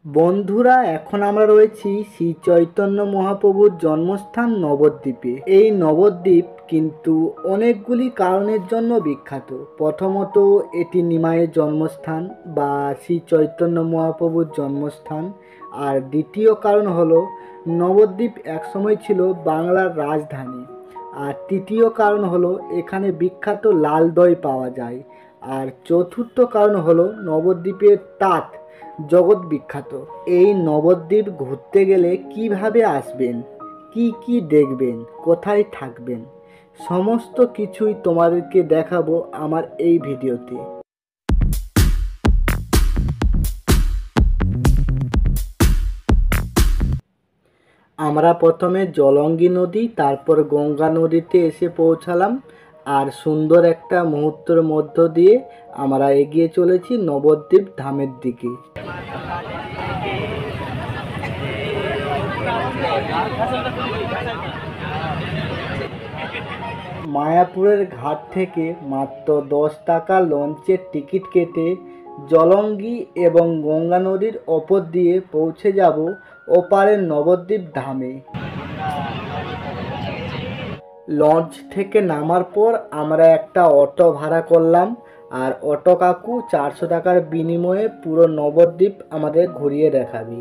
বন্ধুরা, এখন আমরা রয়েছি শ্রী চৈতন্য মহাপ্রভুর জন্মস্থান নবদ্বীপে। এই নবদ্বীপ কিন্তু অনেকগুলি কারণের জন্য বিখ্যাত। প্রথমত, এটি নিমাইয়ের জন্মস্থান বা শ্রী চৈতন্য মহাপ্রভুর জন্মস্থান। আর দ্বিতীয় কারণ হলো নবদ্বীপ একসময় ছিল বাংলার রাজধানী। আর তৃতীয় কারণ হলো এখানে বিখ্যাত লাল দই পাওয়া যায়। আর চতুর্থ কারণ হলো নবদ্বীপের তাঁত জগৎ বিখ্যাত। এই নবদ্বীপ ঘুরতে গেলে কিভাবে আসবেন, কি কি দেখবেন, কোথায় থাকবেন, সমস্ত কিছুই তোমাদেরকে দেখাবো আমার এই ভিডিওতে। আমরা প্রথমে জলঙ্গি নদী, তারপর গঙ্গা নদীতে এসে পৌঁছালাম। আর সুন্দর একটা মুহূর্তের মধ্য দিয়ে আমরা এগিয়ে চলেছি নবদ্বীপ ধামের দিকে। মায়াপুরের ঘাট থেকে মাত্র 10 টাকা লঞ্চের টিকিট কেটে জলঙ্গি এবং গঙ্গা নদীর ওপর দিয়ে পৌঁছে যাব ওপারের নবদ্বীপ ধামে। লঞ্চ থেকে নামার পর আমরা একটা অটো ভাড়া করলাম। আর অটো কাকু 400 টাকার বিনিময়ে পুরো নবদ্বীপ আমাদের ঘুরিয়ে দেখাবি।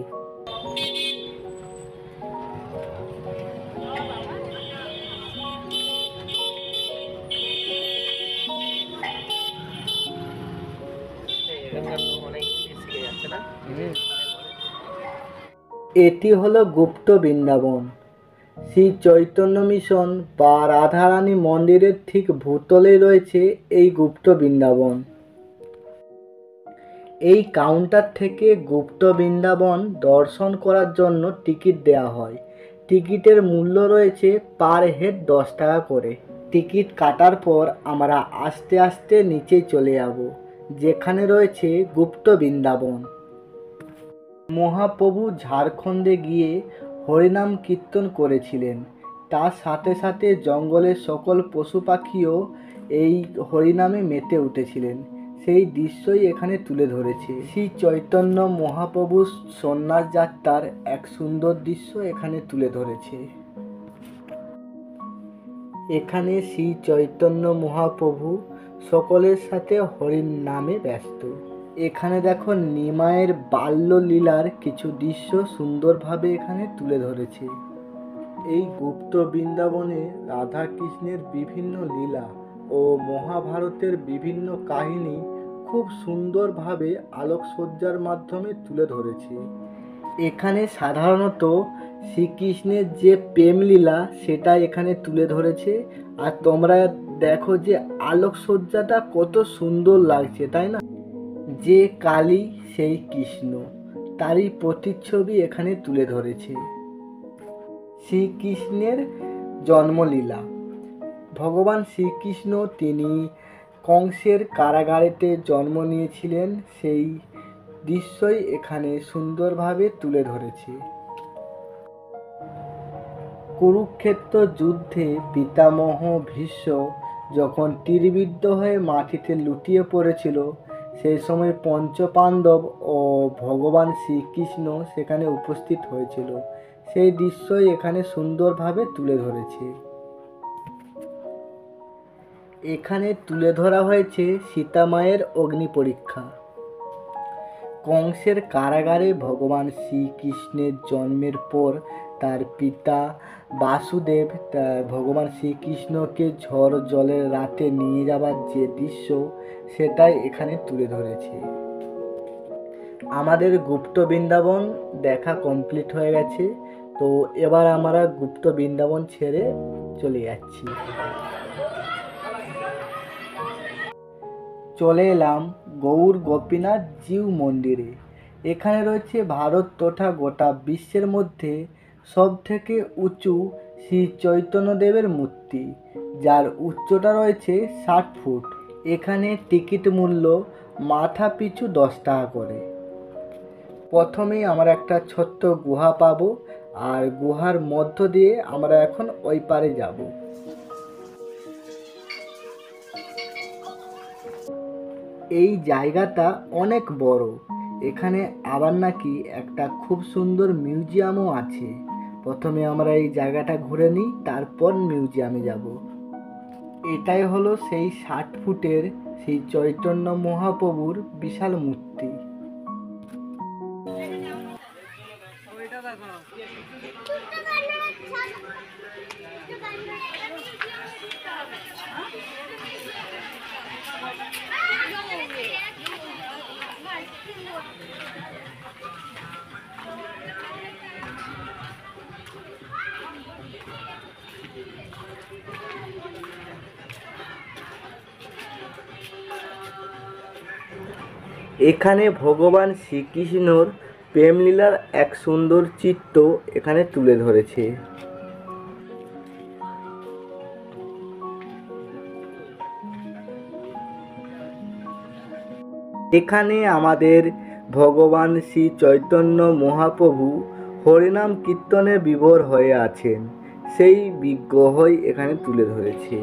এটি হলো গুপ্ত বৃন্দাবন। শ্রী চৈতন্য মিশন বা রাধারানী মন্দিরের ঠিক ভূতলে রয়েছে এই গুপ্ত বৃন্দাবন। এই কাউন্টার থেকে গুপ্ত বৃন্দাবন দর্শন করার জন্য টিকিট দেওয়া হয়। টিকিটের মূল্য রয়েছে পার হেড 10 টাকা করে। টিকিট কাটার পর আমরা আস্তে আস্তে নিচে চলে যাব, যেখানে রয়েছে গুপ্ত বৃন্দাবন। মহাপ্রভু ঝাড়খণ্ডে গিয়ে হরিনাম কীর্তন করেছিলেন। তার সাথে সাথে জঙ্গলের সকল পশু পাখিও এই হরিনামে মেতে উঠেছিলেন। সেই দৃশ্যই এখানে তুলে ধরেছে। শ্রী চৈতন্য মহাপ্রভুর সন্ন্যাস যাত্রার এক সুন্দর দৃশ্য এখানে তুলে ধরেছে। এখানে শ্রী চৈতন্য মহাপ্রভু সকলের সাথে হরির নামে ব্যস্ত। এখানে দেখো নিমাইয়ের বাল্যলীলার কিছু দৃশ্য সুন্দরভাবে এখানে তুলে ধরেছে। এই গুপ্ত বৃন্দাবনে রাধা কৃষ্ণের বিভিন্ন লীলা ও মহাভারতের বিভিন্ন কাহিনী খুব সুন্দরভাবে আলোকসজ্জার মাধ্যমে তুলে ধরেছে। এখানে সাধারণত শ্রীকৃষ্ণের যে প্রেমলীলা সেটা এখানে তুলে ধরেছে। আর তোমরা দেখো যে আলোকসজ্জাটা কত সুন্দর লাগছে, তাই না? যে কালী সেই কৃষ্ণ, তারই প্রতিচ্ছবি এখানে তুলে ধরেছে। শ্রীকৃষ্ণের জন্মলীলা। ভগবান শ্রীকৃষ্ণ তিনি কংসের কারাগারেতে জন্ম নিয়েছিলেন, সেই দৃশ্যই এখানে সুন্দরভাবে তুলে ধরেছে। কুরুক্ষেত্র যুদ্ধে পিতামহ ভীষ্ম যখন তীরবিদ্ধ হয়ে মাটিতে লুটিয়ে পড়েছিল, সেই সময় পঞ্চপাণ্ডব ও ভগবান শ্রীকৃষ্ণ সেখানে উপস্থিত হয়েছিল। সেই দৃশ্যই এখানে সুন্দরভাবে তুলে ধরেছে। এখানে তুলে ধরা হয়েছে সীতা মায়ের অগ্নি পরীক্ষা। কংসের কারাগারে ভগবান শ্রীকৃষ্ণের জন্মের পর তার পিতা বাসুদেব ভগবান শ্রীকৃষ্ণকে ঝড় জলের রাতে নিয়ে যাবার যে দৃশ্য, সেটাই এখানে তুলে ধরেছে। আমাদের গুপ্ত বৃন্দাবন দেখা কমপ্লিট হয়ে গেছে। তো এবার আমরা গুপ্ত বৃন্দাবন ছেড়ে চলে যাচ্ছি। চলে এলাম গৌর গোপীনাথ জিউ মন্দিরে। এখানে রয়েছে ভারত তথা গোটা বিশ্বের মধ্যে সবথেকে উঁচু শ্রী চৈতন্যদেবের মূর্তি, যার উচ্চতা রয়েছে 60 ফুট। এখানে টিকিট মূল্য মাথা পিছু 10 টাকা করে। প্রথমেই আমরা একটা ছোট্ট গুহা পাবো, আর গুহার মধ্য দিয়ে আমরা এখন ওই পারে যাব। এই জায়গাটা অনেক বড়। এখানে আবার নাকি একটা খুব সুন্দর মিউজিয়ামও আছে। প্রথমে আমরা এই জায়গাটা ঘুরে নিই, তারপর মিউজিয়ামে যাব। এটাই হলো সেই 60 ফুটের সেই চৈতন্য মহাপ্রভুর বিশাল মূর্তি। এখানে ভগবান শ্রীকৃষ্ণর প্রেমলীলার এক সুন্দর চিত্র এখানে তুলে ধরেছে। এখানে আমাদের ভগবান শ্রী চৈতন্য মহাপ্রভু হরিনাম কীর্তনে বিভোর হয়ে আছেন, সেই বিগ্রহই এখানে তুলে ধরেছে।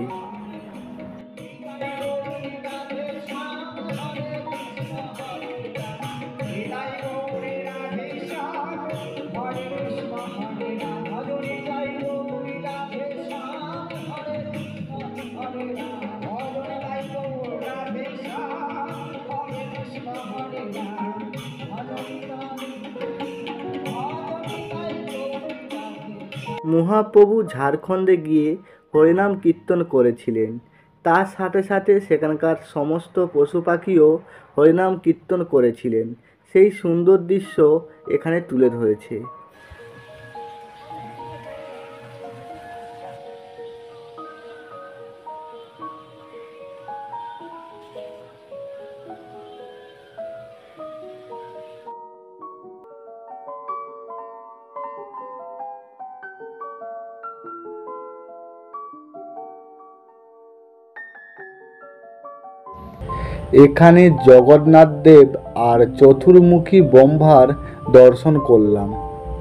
মহাপ্রভু ঝাড়খণ্ডে গিয়ে হরিনাম কীর্তন করেছিলেন। তার সাথে সাথে সেখানকার সমস্ত পশু পাখিও হরিনাম কীর্তন করেছিলেন। সেই সুন্দর দৃশ্য এখানে তুলে ধরেছে। এখানে জগন্নাথ দেব আর চতুর্মুখী ব্রহ্মার দর্শন করলাম।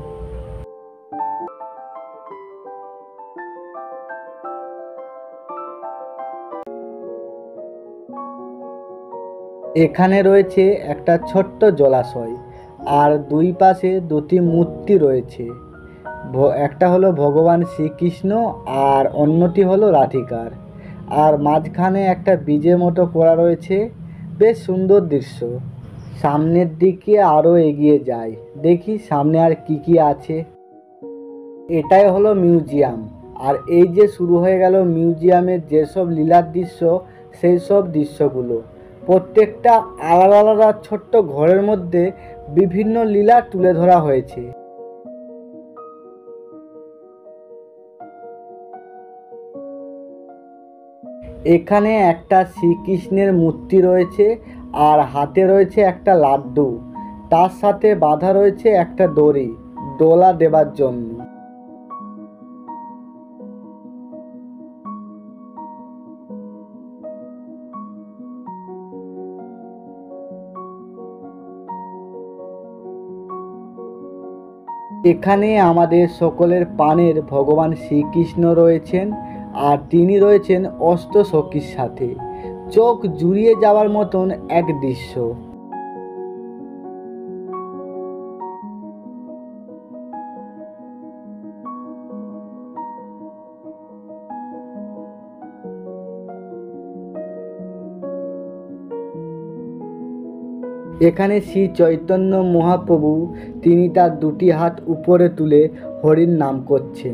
এখানে রয়েছে একটা ছোট্ট জলাশয়, আর দুই পাশে দুটি মূর্তি রয়েছে। একটা হলো ভগবান শ্রীকৃষ্ণ আর অন্যটি হলো রাধিকার, আর মাঝখানে একটা ব্রিজের মতো করা রয়েছে। বেশ সুন্দর দৃশ্য। সামনের দিকে আরও এগিয়ে যাই, দেখি সামনে আর কি কি আছে। এটাই হলো মিউজিয়াম। আর এই যে শুরু হয়ে গেল মিউজিয়ামের যেসব লীলার দৃশ্য, সেই সব দৃশ্যগুলো প্রত্যেকটা আলাদা আলাদা ছোট্ট ঘরের মধ্যে বিভিন্ন লীলা তুলে ধরা হয়েছে। এখানে একটা শ্রীকৃষ্ণের মূর্তি রয়েছে, আর হাতে রয়েছে একটা লাড্ডু, তার সাথে বাঁধা রয়েছে একটা দড়ি দোলা দেবার জন্য। এখানে আমাদের সকলের প্রাণের ভগবান শ্রীকৃষ্ণ রয়েছেন, আর তিনি রয়েছেন অষ্টসখীর সাথে। চোখ জুড়িয়ে যাওয়ার মতন এক দৃশ্য। এখানে শ্রী চৈতন্য মহাপ্রভু তিনি তার দুটি হাত উপরে তুলে হরির নাম করছেন।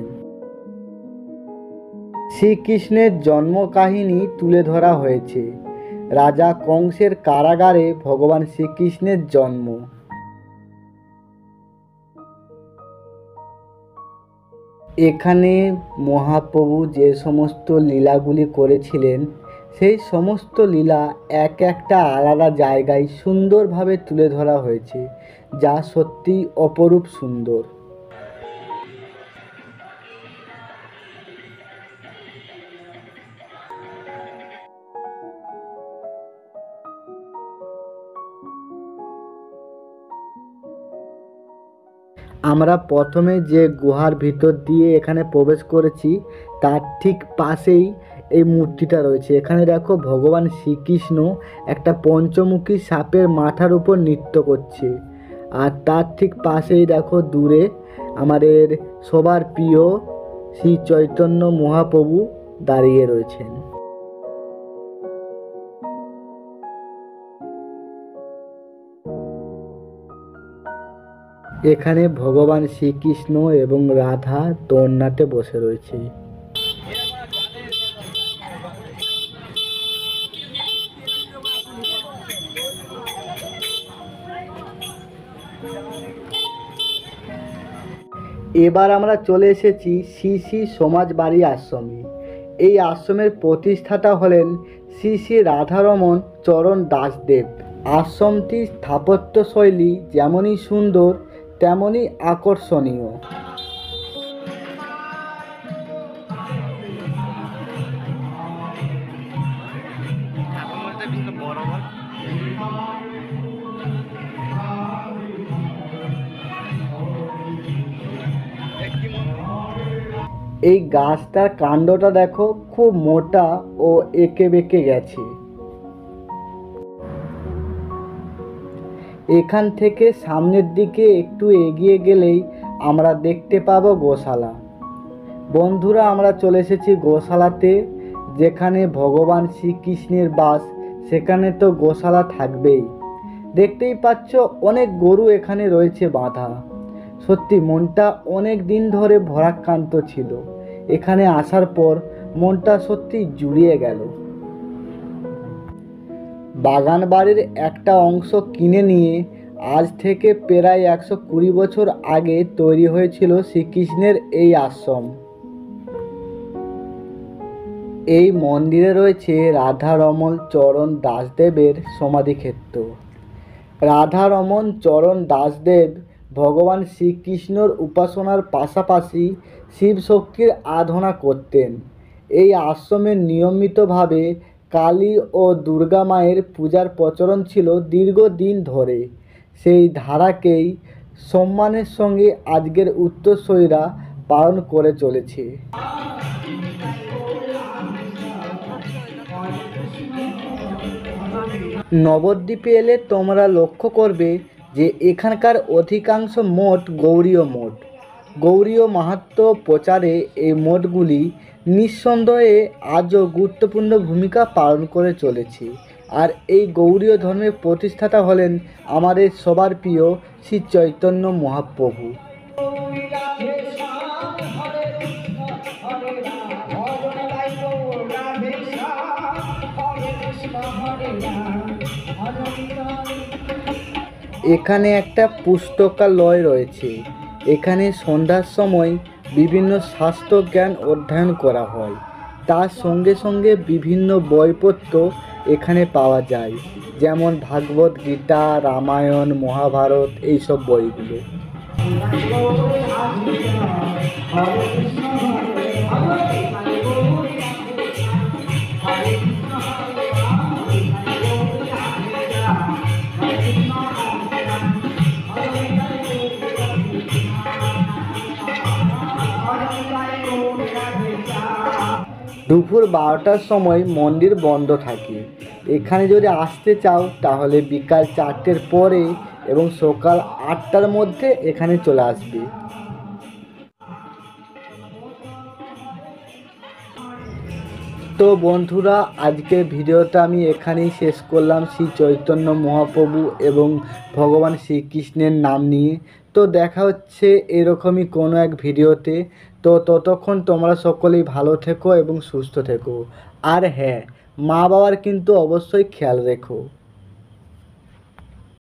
শ্রীকৃষ্ণের জন্ম কাহিনী তুলে ধরা হয়েছে। রাজা কংসের কারাগারে ভগবান শ্রীকৃষ্ণের জন্ম। এখানে মহাপ্রভু যে সমস্ত লীলাগুলি করেছিলেন, সেই সমস্ত লীলা এক একটা আলাদা জায়গায় সুন্দরভাবে তুলে ধরা হয়েছে, যা সত্যি অপরূপ সুন্দর। আমরা প্রথমে যে গুহার ভিতর দিয়ে এখানে প্রবেশ করেছি, তার ঠিক পাশেই এই মূর্তিটা রয়েছে। এখানে দেখো ভগবান শ্রীকৃষ্ণ একটা পঞ্চমুখী সাপের মাথার উপর নৃত্য করছে, আর তার ঠিক পাশেই দেখো দূরে আমাদের সবার প্রিয় শ্রী চৈতন্য মহাপ্রভু দাঁড়িয়ে রয়েছেন। এখানে ভগবান শ্রীকৃষ্ণ এবং রাধা দোলনাতে বসে রয়েছে। এবার আমরা চলে এসেছি শ্রী শ্রী সমাজবাড়ি আশ্রমে। এই আশ্রমের প্রতিষ্ঠাতা হলেন শ্রী শ্রী রাধারমণ চরণ দাসদেব। আশ্রমটির স্থাপত্যশৈলী যেমনই সুন্দর তেমনই আকর্ষণীয়। এই গাছটার কাণ্ডটা দেখো, খুব মোটা ও এঁকে বেঁকে গেছে। এখান থেকে সামনের দিকে একটু এগিয়ে গেলেই আমরা দেখতে পাবো গোশালা। বন্ধুরা, আমরা চলে এসেছি গোশালাতে। যেখানে ভগবান শ্রীকৃষ্ণের বাস, সেখানে তো গোশালা থাকবেই। দেখতেই পাচ্ছ অনেক গরু এখানে রয়েছে বাঁধা। সত্যি মনটা অনেক দিন ধরে ভরাক্রান্ত ছিল। এখানে আসার পর মনটা সত্যি জুড়িয়ে গেল। বাগান বাড়ির একটা অংশ কিনে নিয়ে আজ থেকে প্রায় 120 বছর আগে তৈরি হয়েছিল শ্রীকৃষ্ণের এই আশ্রম। এই মন্দিরে রয়েছে রাধারমণ চরণ দাসদেবের সমাধিক্ষেত্র। রাধারমণ চরণ দাসদেব ভগবান শ্রীকৃষ্ণর উপাসনার পাশাপাশি শিব শক্তির আরাধনা করতেন। এই আশ্রমে নিয়মিতভাবে কালী ও দুর্গা মায়ের পূজার প্রচলন ছিল দীর্ঘদিন ধরে। সেই ধারাকেই সম্মানের সঙ্গে আজকের উত্তরসূরিরা পালন করে চলেছে। নবদ্বীপে এলে তোমরা লক্ষ্য করবে যে এখানকার অধিকাংশ মঠ গৌড়ীয় মঠ। গৌড়ীয় মাহাত্ম্য প্রচারে এই মঠগুলি নিঃসন্দেহে আজও গুরুত্বপূর্ণ ভূমিকা পালন করে চলেছে। আর এই গৌড়ীয় ধর্মের প্রতিষ্ঠাতা হলেন আমাদের সবার প্রিয় শ্রী চৈতন্য মহাপ্রভু। এখানে একটা পুস্তকালয় রয়েছে। এখানে সন্ধ্যার সময় বিভিন্ন শাস্ত্র জ্ঞান অধ্যয়ন করা হয়। তার সঙ্গে সঙ্গে বিভিন্ন বইপত্র এখানে পাওয়া যায়, যেমন ভাগবত গীতা, রামায়ণ, মহাভারত, এইসব বইগুলো। দুপুর 12টার সময় মন্দির বন্ধ থাকে। এখানে যদি আসতে চাও তাহলে বিকাল 4টের পরে এবং সকাল 8টার মধ্যে এখানে চলে আসবে। তো বন্ধুরা, আজকের ভিডিওটা আমি এখানেই শেষ করলাম শ্রী চৈতন্য মহাপ্রভু এবং ভগবান শ্রীকৃষ্ণের নাম নিয়ে। তো দেখা হচ্ছে এরকমই কোনো এক ভিডিওতে। তো ততক্ষণ তোমরা সকলেই ভালো থেকো এবং সুস্থ থেকো। আর হ্যাঁ, মা বাবার কিন্তু অবশ্যই খেয়াল রেখো।